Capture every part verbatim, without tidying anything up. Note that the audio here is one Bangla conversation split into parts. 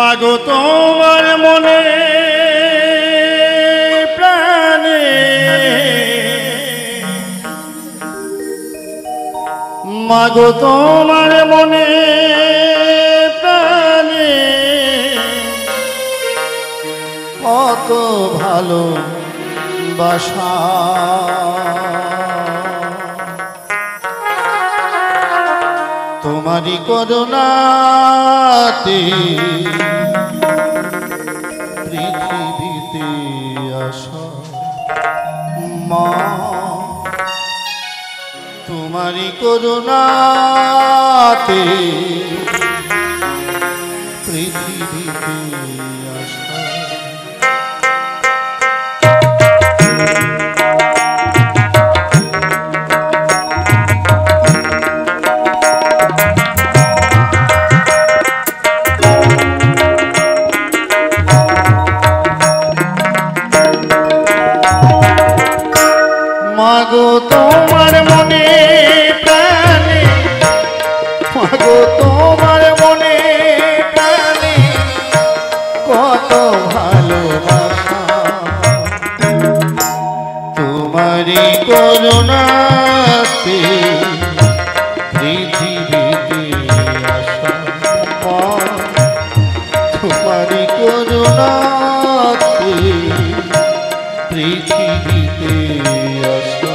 মাগো তোমার মনে প্রাণে মাগো তোমার মনে প্রাণে কত ভালো বাসা তোমারি করুণাতে পৃথিবীতে আসা মা তোমারি করুণাতে পৃথিবীতে আসা মাগো তোমার মনে প্রাণে মাগো তোমার মনে প্রাণে কত ভালোবাসা তোমারই করুণাতে পৃথিবীতে আসা তোমারই করুণাতে পৃথিবীতে আসা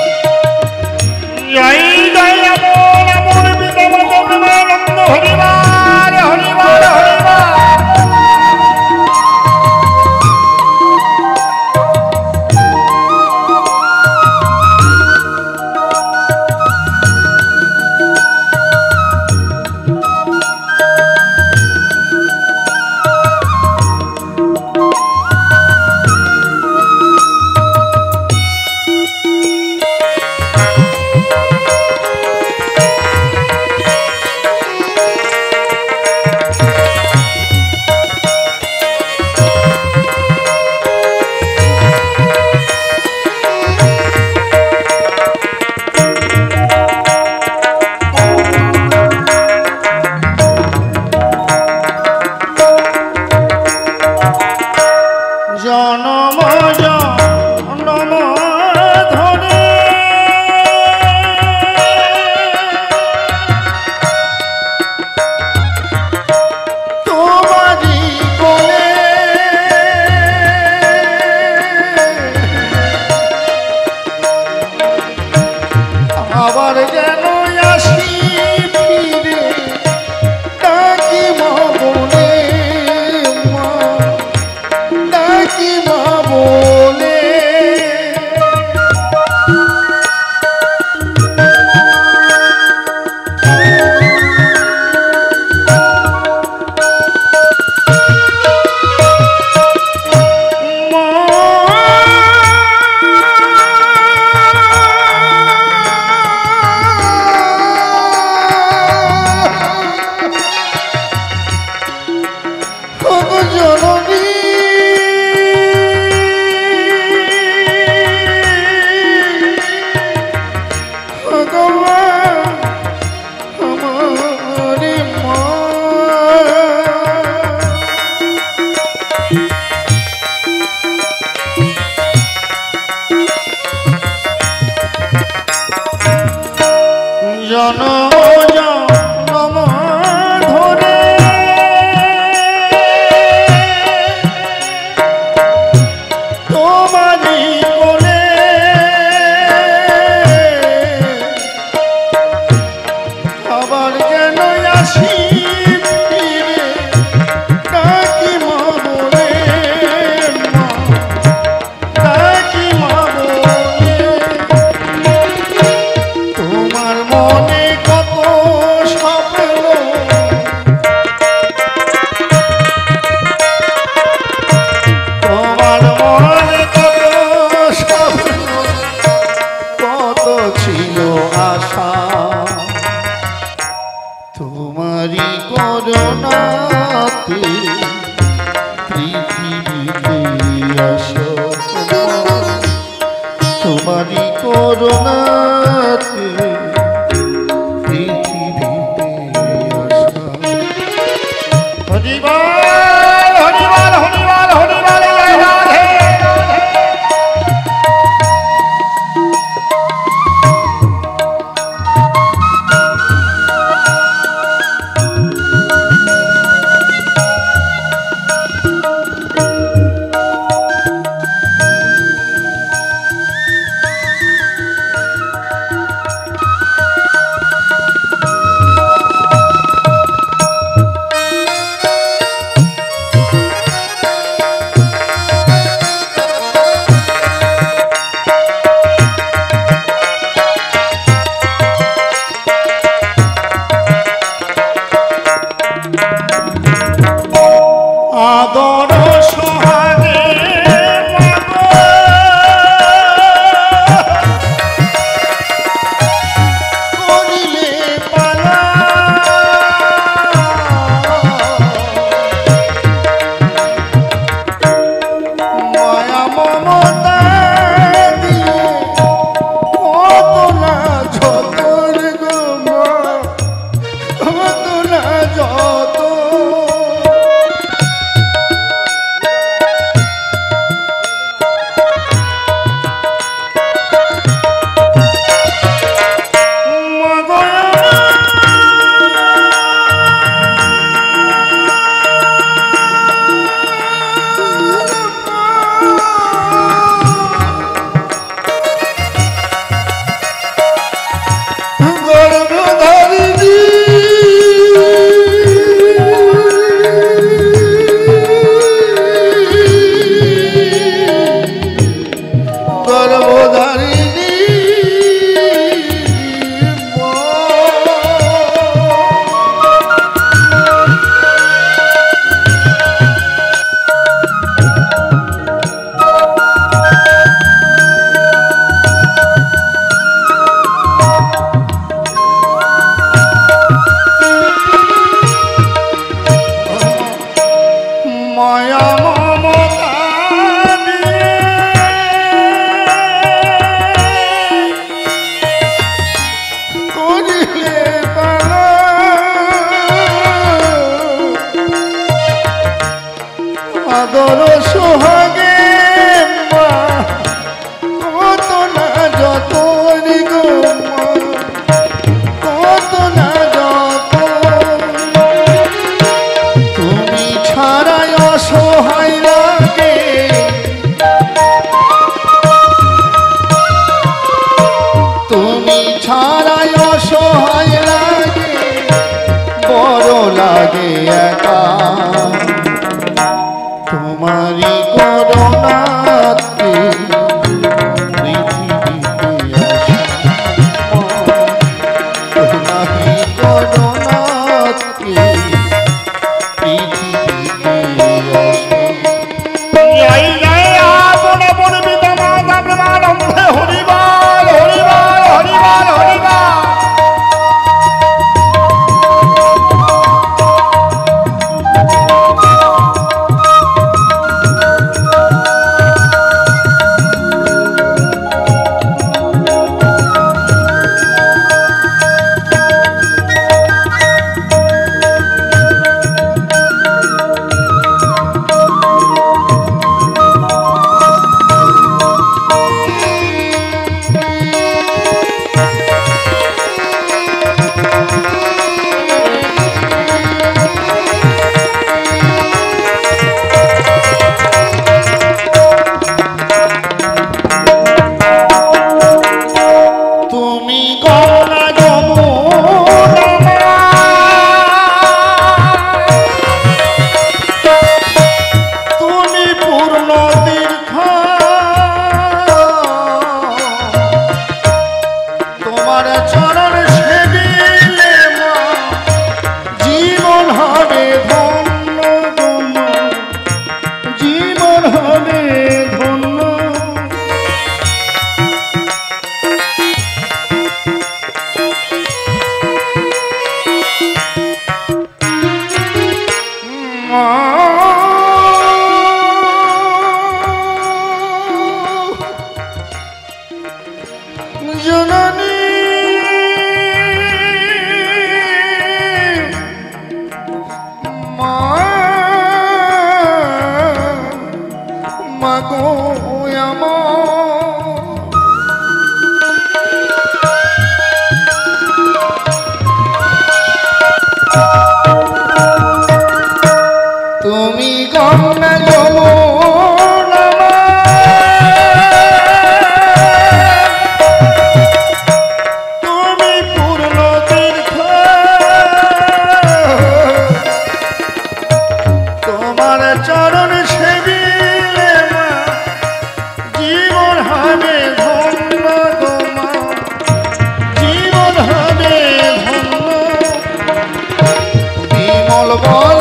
জয় জয় নমো নমো বিদমত প্রেমানন্দ হরিবার হরিবার হরিবার জনম জনম ধরে তোমারি কোলে আবার যেন আসি ফিরে ডাকি মা বলে ডাকি মা বলে জননী জনম জনম ধরে তোমারি কোলে আবার যেন আসি ফিরে ডাকি মা বলে ডাকি মা বলে তোমার মনে কত স্বপ্ন তোমার মনে কত স্বপ্ন কত ছিল আশা তোমারি করুণাতে পৃথিবীতে আসা তোমারি করুণাতে পৃথিবীতে আসা হরিবার মমতা দিয়ে কত না যতন গো মা, কত না যত মায়া মমতা দিয়ে করিলে পালা আদর সোহাগে মা, কত না যতন গো মা, কত না যত তুমি ছাড়াই অসহায় লাগে, তুমি ছাড়াই অসহায় লাগে, বড় লাগে একা তোমারই করুণাতে পৃথিবীতে আসা, তোমারই করুণাতে জয় জয় আপন আপন পিতা মাতা প্রেমানন্দে হরিবল হরিবল হরিবল হরিবল। জননী মা, মা গো আমার, তুমি গঙ্গা যমুনা তুমি পূর্ণ তীর্থ, তোমার চরণ সেবিলে মা জীবন হবে ধন্য গো মা, জীবন হবে ধন্য বিমল